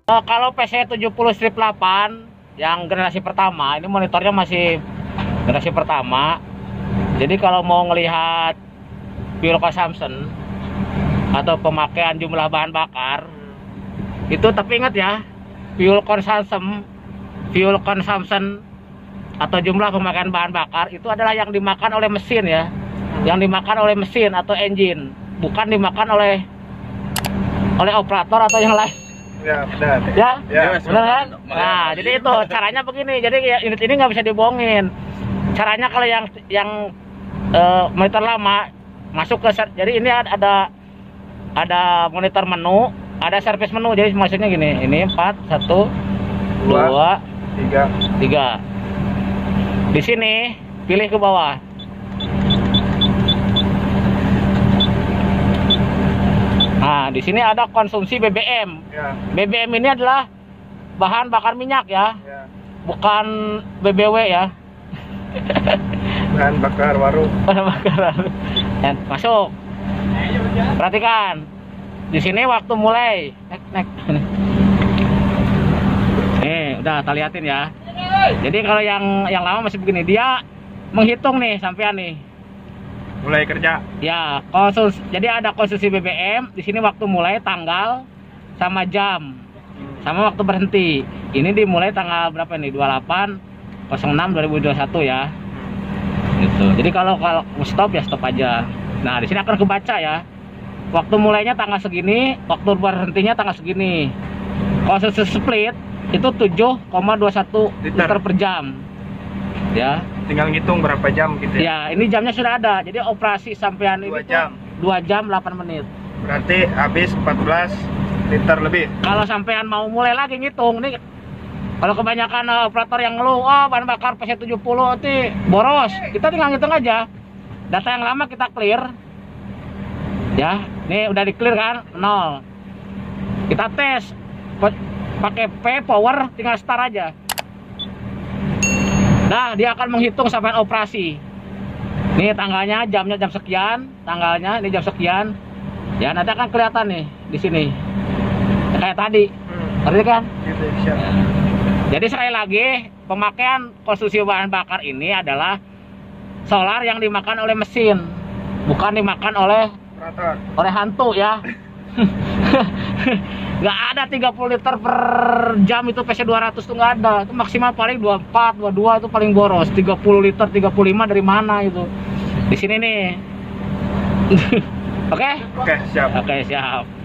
Kalau PC70/8 yang generasi pertama, ini monitornya masih generasi pertama. Jadi kalau mau ngelihat fuel consumption atau pemakaian jumlah bahan bakar itu, tapi ingat ya, fuel consumption atau jumlah pemakaian bahan bakar itu adalah yang dimakan oleh mesin ya, yang dimakan oleh mesin atau engine, bukan dimakan oleh operator atau yang lain. Ya benar. Ya benar kan? Nah, jadi itu caranya begini. Jadi ya, unit ini nggak bisa dibohongin. Caranya kalau yang monitor lama masuk ke, jadi ini ada monitor menu, ada service menu. Jadi maksudnya gini, ini 4, 1, 2, 3. Di sini pilih ke bawah. Nah, di sini ada konsumsi BBM. Ya. BBM ini adalah bahan bakar minyak ya, bukan BBW ya. Bahan bakar warung. Bahan bakar warung. Masuk. Perhatikan. Di sini waktu mulai. Nek. Nih, udah tak liatin ya. Jadi kalau yang lama masih begini, dia menghitung nih sampean nih. Mulai kerja. Ya, jadi ada konsumsi BBM, di sini waktu mulai, tanggal sama jam. Sama waktu berhenti. Ini dimulai tanggal berapa nih? 28/06/2021 ya. Gitu. Jadi kalau stop ya stop aja. Nah, di sini akan kebaca ya. Waktu mulainya tanggal segini, waktu berhentinya tanggal segini. Konsumsi split itu 7,21 liter per jam. Ya, tinggal ngitung berapa jam gitu ya. Ya, ini jamnya sudah ada. Jadi operasi sampean ini 2 jam. 2 jam 8 menit. Berarti habis 14 liter lebih. Kalau sampean mau mulai lagi ngitung nih, kalau kebanyakan operator yang ngeluh, bahan bakar PC70 itu boros, kita tinggal ngitung aja. Data yang lama kita clear. Ya, nih udah di clear kan? 0. Kita tes pakai P power, tinggal start aja. Nah, dia akan menghitung sampai operasi. Nih tanggalnya, jamnya jam sekian, tanggalnya ini jam sekian. Ya, nanti akan kelihatan nih di sini. Kayak tadi. Ngerti kan? Jadi sekali lagi, pemakaian konsumsi bahan bakar ini adalah solar yang dimakan oleh mesin, bukan dimakan oleh hantu ya. Nggak ada 30 liter per jam itu PC200 tuh nggak ada. Itu maksimal paling 24, 22 itu paling boros. 30 liter, 35 dari mana itu? Di sini nih. Oke? Oke, siap. Oke, siap.